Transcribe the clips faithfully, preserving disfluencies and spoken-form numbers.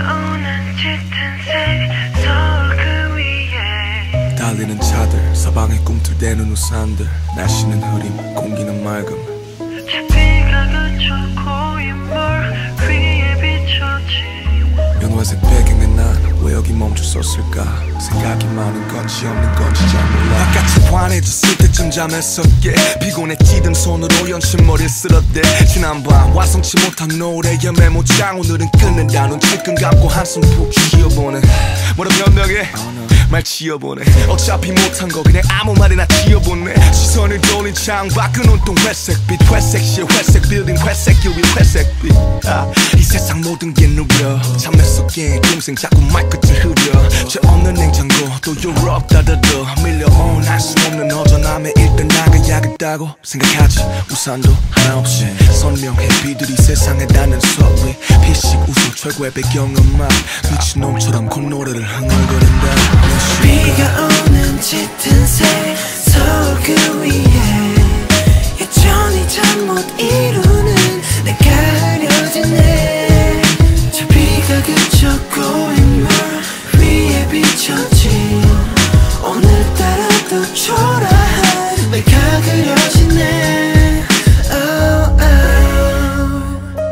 오는 짙은 색 서울 그 위에 달리는 차들 서방의 꿈틀대는 우산들 날씨는 흐림 공기는 맑음 저 비가 그쳐 고인 물 위에 비춰진 연화색 배경에 난 왜 여기 멈춰섰을까 생각이 많은 건지 없는 건지 잘 몰라 바깥이 환해졌을 때쯤 잠에서 깨 피곤해지던 손으로 연신머리를 쓸어대 지난밤 완성치 못한 노래의 메모장 오늘은 끝낸다 눈 질끈 감고 한숨 푹 쉬어보네 뭐라 변명해 말 지어보네 어차피 못한 거 그냥 아무 말이나 지어보네 시선을 돌린 창밖은 온통 회색빛 회색실 회색 빌딩 회색 유리 회색빛 아, 이 세상 모든 게 누려 잠에 속에 동생 자꾸 말끝을 흐려 죄 없는 냉장고 또 유럽 따다도 밀려온 알 수 없는 허전함에 일단 나가야겠다고 생각하지 우산도 하나 없이 선명해 비들이 세상에 닿는 소리 피식 웃음 최고의 배경음악 미친놈처럼 콧노래를 흥얼거린다 비가 오는 짙은 색 서울 그 위에 여전히 잠 못 이루는 내가 흐려지네 저 비가 그쳐 고인 물 위에 비춰진 오늘따라 또 초라한 내가 그려지네 oh, oh.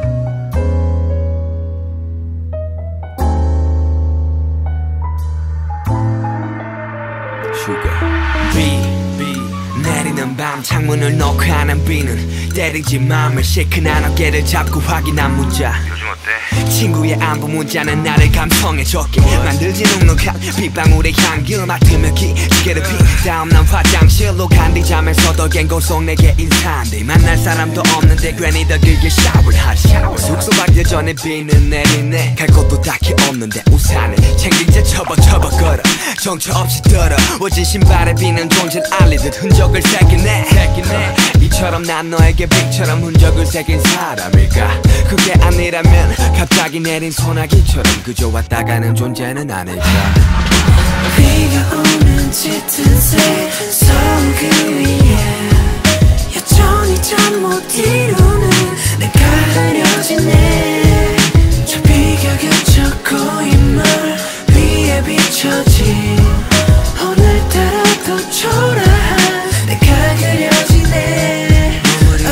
비, 비 내리는 밤 창문을 놓고 하는 비는 때리지 맘을 시큰한 어깨를 잡고 확인한 문자 요즘 어때? 친구의 안부 문자는 나를 감성에 젖게 만들지 눅눅한 빗방울의 향기 맡으며 기지개를 피 다음 난 화장실로 간 뒤 잠에서도 갱고 속 내게 인사한대 만날 사람도 없는데 괜히 더 길게 샤워를 하지 숙소 가기 전에 비는 내리네 갈 곳도 딱히 없는데 우산을 챙긴 채 처벅처벅 걸어 정처 없이 더러워진 신발에 비는 존재를 알리듯 흔적을 새기네 이처럼 난 너에게 빛처럼 흔적을 새긴 사람일까 그게 아니라면 갑자기 내린 소나기처럼 그저 왔다 가는 존재는 아닐까 비가 오는 짙은 색 서울 그 위에 여전히 잠 못 이루는 내가 흐려지네 저 비가 그쳐 고인 물 위에 비춰진 오늘따라 또 초라한 내가 그려지네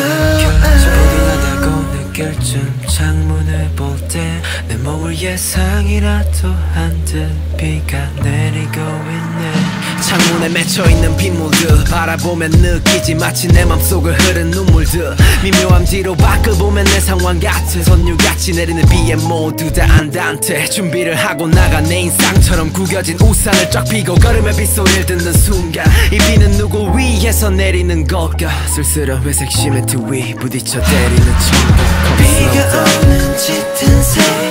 부들하다고 느낄 쯤 창문을 볼 때 내 몸을 예상이라도 한 듯 비가 내리고 있네 창문에 맺혀있는 빗물들 바라보면 느끼지 마치 내 맘속을 흐른 눈물들 미묘한 뒤로 밖을 보면 내 상황 같아 선율같이 내리는 비에 모두 다 안단테 준비를 하고 나가 내 인상처럼 구겨진 우산을 쫙 펴고 걸음의 빗소리를 듣는 순간 이 비는 누구 위에서 내리는 걸까 쓸쓸한 회색 시멘트 위 부딪혀 때리는 천국 비가 오는 짙은 색